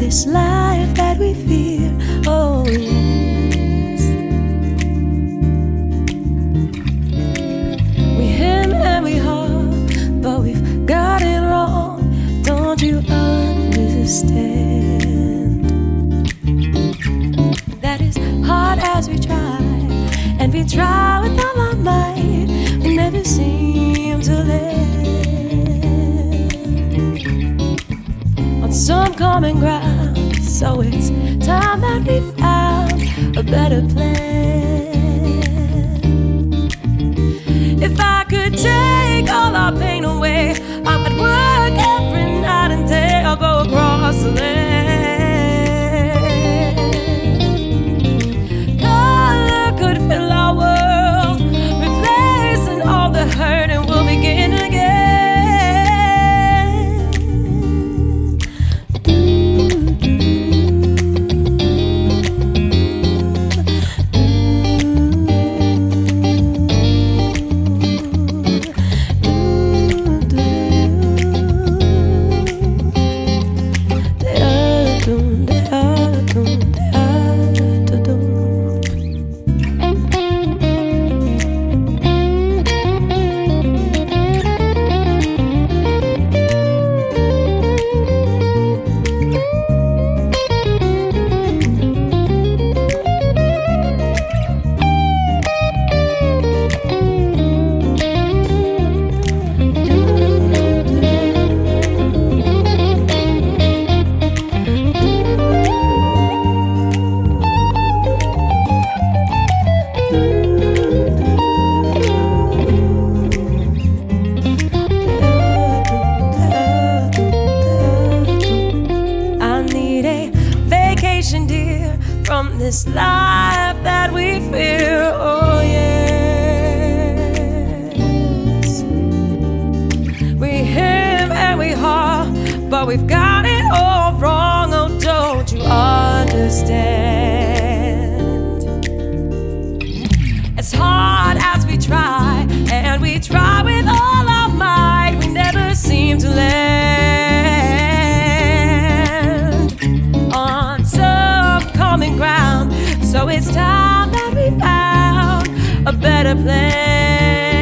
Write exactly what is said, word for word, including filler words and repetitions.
this life that we fear. Oh yes, we hem and we haw, but we've got it wrong. Don't you understand? That is hard as we try, and we try with all our might. We never seem to land on some common ground. So it's time that we found a better plan. If I could take all our pain away, I would work every night and day. I'll go across the land. Color could fill our world, replacing all the hurt, and we'll begin again. Dear, from this life that we fear. Oh yes, we hem and we haw, but we've got it all wrong. Oh, don't you understand? As hard as we try, and we try with all our might, we never seem to land common ground. So it's time that we found a better plan.